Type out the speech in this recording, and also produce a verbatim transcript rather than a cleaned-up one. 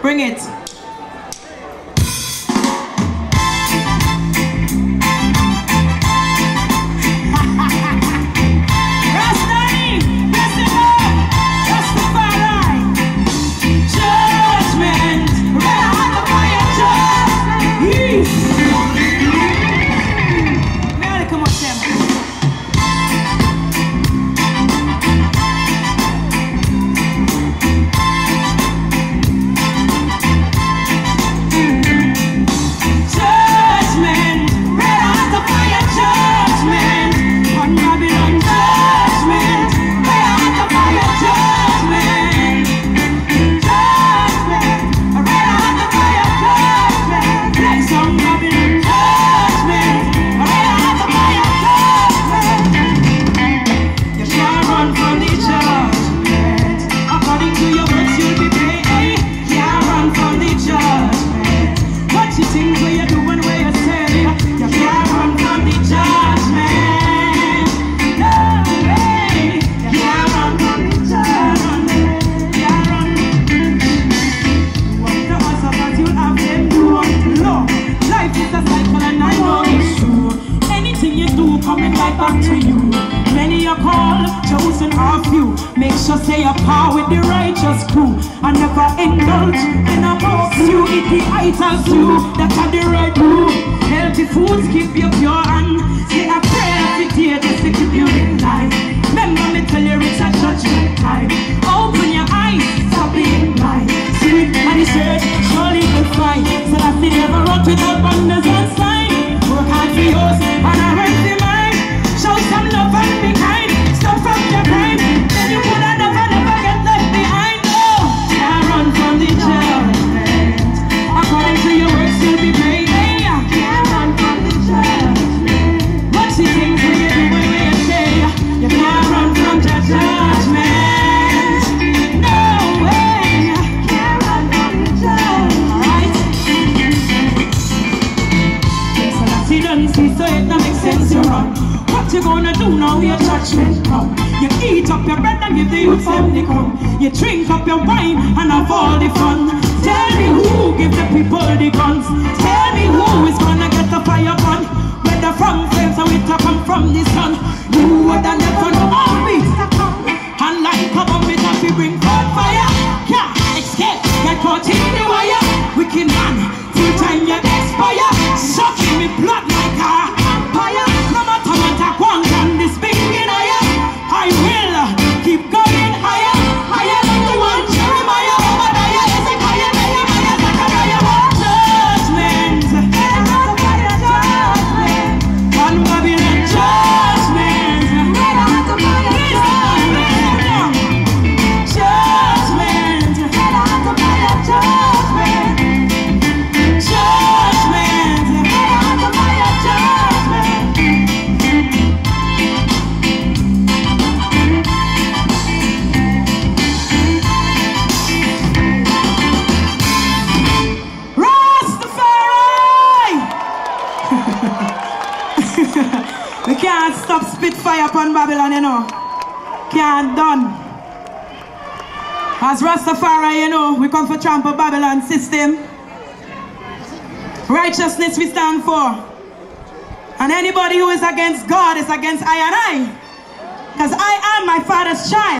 Bring it. Make sure say a par with the righteous crew. I never indulge in a box. You eat the ital stew that are the right crew. Healthy foods keep you pure and say a prayer every day just to keep you in life. Remember me tell you it's a judgment time. Open your eyes, stop being blind. Sleep and the shirt, surely will find. So that they never run without wonders and sign. Work hard for yours and I hurt the mind. Show some love and be kind. Stop from your crime. You would have never, never get left behind. No, can't run from the judgment. According to your works, you'll be paid. Can't run from the judgment. What she thinks when you do what you say. You can't run from the judgment. No way. Can't run from the judgment. Alright. Yes, so that's it, don't see, so it don't make sense to run. What you gonna do now? Your judgment come. You eat up your bread and give the youth them the come. You drink up your wine and have all the fun. Tell me who give the people the guns. Tell me who is gonna get the fire gun. Whether from flames or it come from the sun. You would have never know all beats to come. And like a bomb it up, we bring forth fire. Can't escape, get caught in the wire. Wicked man, full time you expire. Sucking me blood like a vampire. No matter what I want on this big in higher. I will keep going higher, higher than the one Jeremiah, Obadiah, Ezekiah, Nehemiah, Zechariah. Judgment, judgment, on Babylon, judgment, judgment, we can't stop spit fire upon Babylon, you know. Can't done. As Rastafari, you know, we come for trample Babylon system. Righteousness we stand for. And anybody who is against God is against I and I. Because I am my father's child.